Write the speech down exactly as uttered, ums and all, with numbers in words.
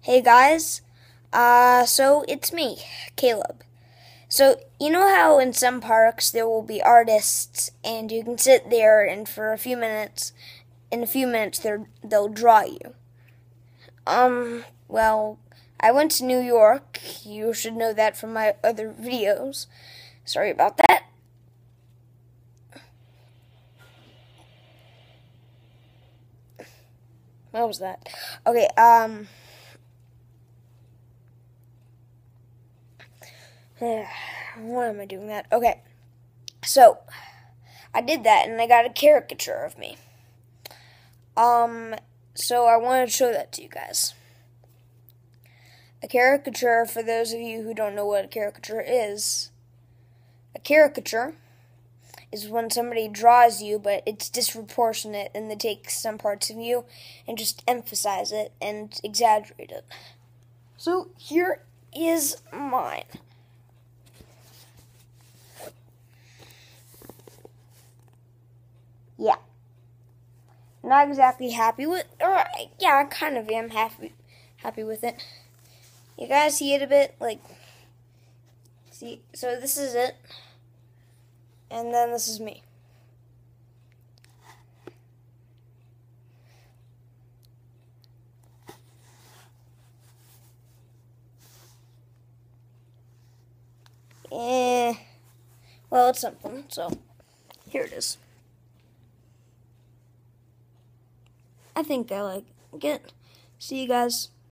Hey guys, uh, so it's me, Caleb. So, you know how in some parks there will be artists and you can sit there and for a few minutes, in a few minutes they'll draw you. Um, well, I went to New York. You should know that from my other videos. Sorry about that. What was that? Okay, um... why am I doing that? Okay, so I did that and I got a caricature of me. Um, so I wanted to show that to you guys. A caricature, for those of you who don't know what a caricature is, a caricature is when somebody draws you, but it's disproportionate and they take some parts of you and just emphasize it and exaggerate it. So here is mine. Yeah. Not exactly happy with, or yeah, I kind of am happy, happy with it. You guys see it a bit, like, see, so this is it, and then this is me. Eh, well, it's something, so here it is. I think I like it. See you guys.